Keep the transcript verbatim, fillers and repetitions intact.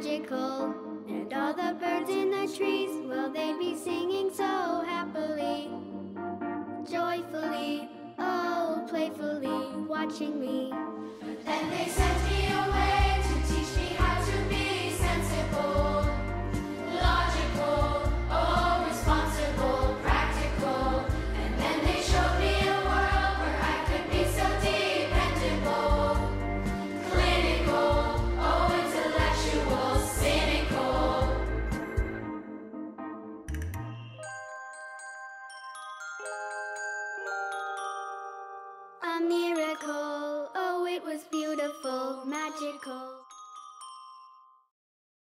magical. And all the birds in the trees, well, they'd be singing so happily, joyfully, oh, playfully, watching me. Then they said